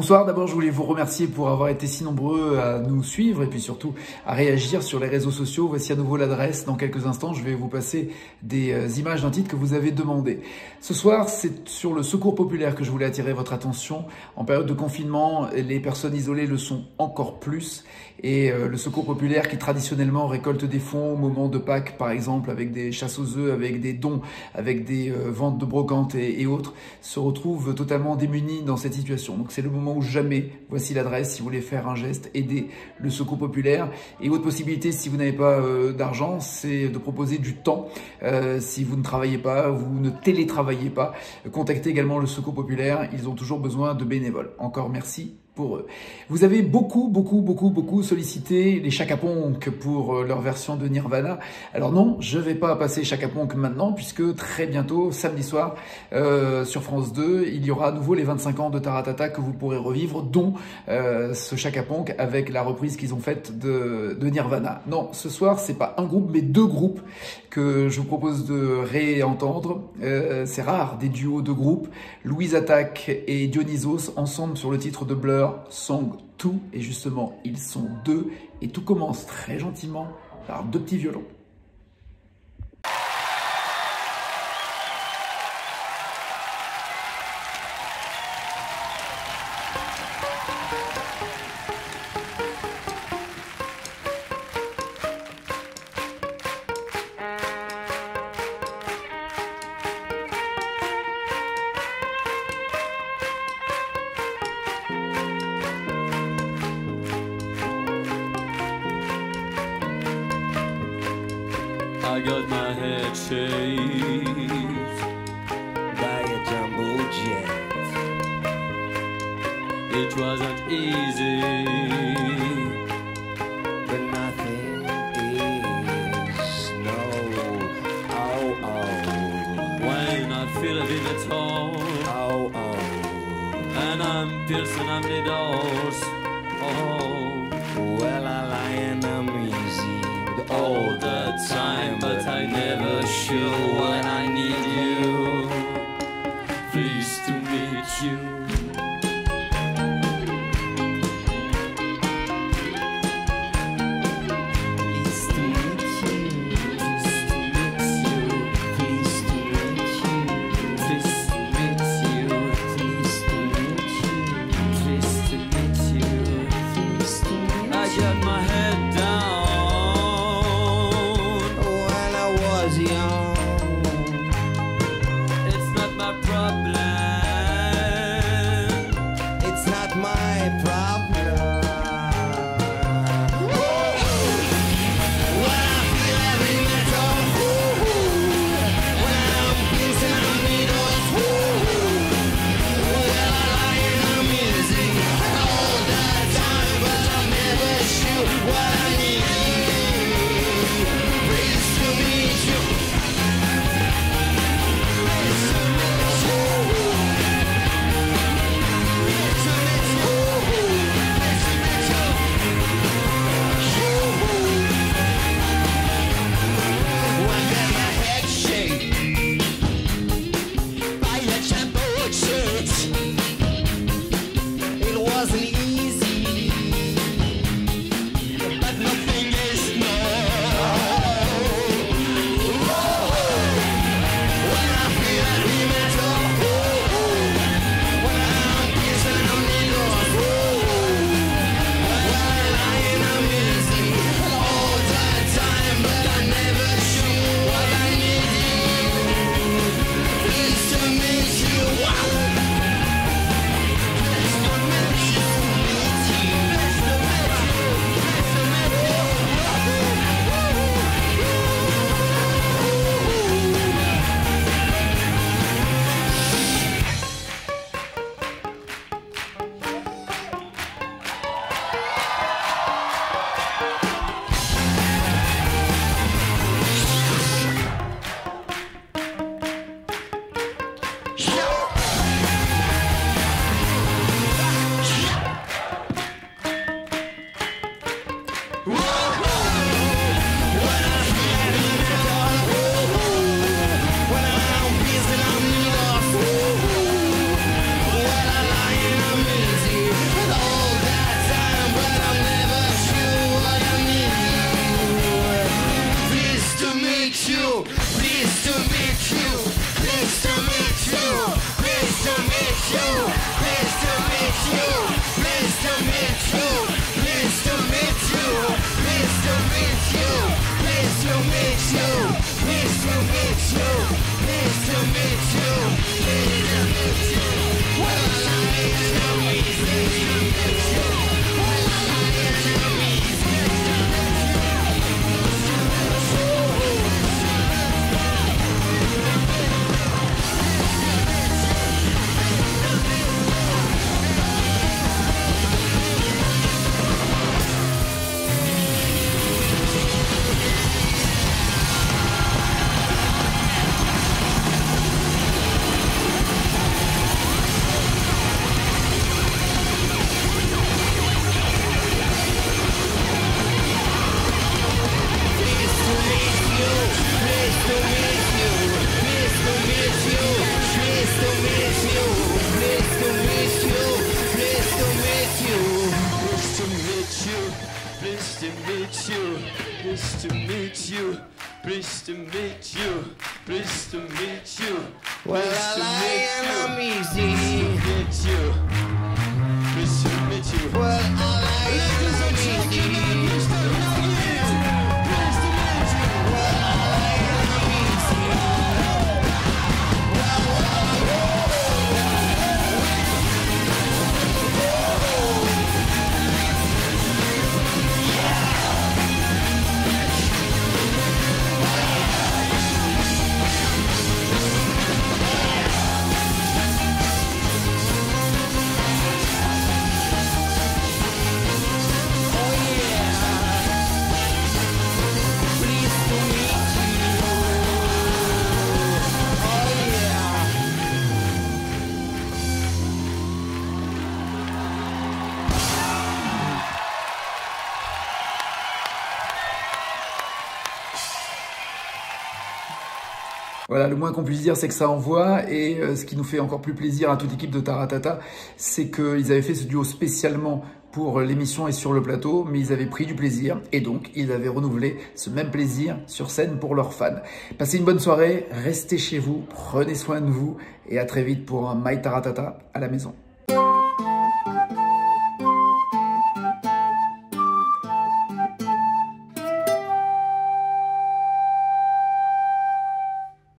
Bonsoir, d'abord je voulais vous remercier pour avoir été si nombreux à nous suivre et puis surtout à réagir sur les réseaux sociaux. Voici à nouveau l'adresse. Dans quelques instants, je vais vous passer des images d'un titre que vous avez demandé. Ce soir, c'est sur le secours populaire que je voulais attirer votre attention. En période de confinement, les personnes isolées le sont encore plus. Et le secours populaire qui traditionnellement récolte des fonds au moment de Pâques, par exemple, avec des chasses aux œufs, avec des dons, avec des ventes de brocantes et autres, se retrouve totalement démuni dans cette situation. Donc c'est le moment où jamais, voici l'adresse, si vous voulez faire un geste, aider le secours populaire. Et autre possibilité, si vous n'avez pas d'argent, c'est de proposer du temps. Si vous ne travaillez pas, vous ne télétravaillez pas, contactez également le secours populaire. Ils ont toujours besoin de bénévoles. Encore merci pour eux. Vous avez beaucoup sollicité les Chaka Ponk pour leur version de Nirvana. Alors non, je vais pas passer Chaka Ponk maintenant puisque très bientôt, samedi soir, sur France 2, il y aura à nouveau les 25 ans de Taratata que vous pourrez revivre, dont ce Chaka Ponk avec la reprise qu'ils ont faite de Nirvana. Non, ce soir, c'est pas un groupe, mais deux groupes que je vous propose de réentendre. C'est rare, des duos de groupes. Louise Attaque et Dionysos ensemble sur le titre de Blur, Song 2, et justement, ils sont deux, et tout commence très gentiment par deux petits violons. I got my head shaved by a jumbo jet. It wasn't easy, but nothing is. No, oh, oh. When I feel it at all, oh, oh. And I'm piercing on the doors, oh. Well, I lie and I'm easy all the time, but I never show when I need you. Pleased to meet you. Pleased to meet you. Pleased to meet you. Pleased to meet you. Pleased to meet you. Pleased to meet you. Pleased to meet you. I got my head down. Young, Pleased to meet you, pleased to meet you. Well, I'm easy. Pleased to meet you, pleased to meet you. Well, Ladies and gentlemen, Mr. Nugget, pleased to meet you. I'm easy. Voilà, le moins qu'on puisse dire, c'est que ça envoie. Et ce qui nous fait encore plus plaisir à toute l'équipe de Taratata, c'est qu'ils avaient fait ce duo spécialement pour l'émission et sur le plateau, mais ils avaient pris du plaisir et donc ils avaient renouvelé ce même plaisir sur scène pour leurs fans. Passez une bonne soirée, restez chez vous, prenez soin de vous et à très vite pour un My Taratata à la maison.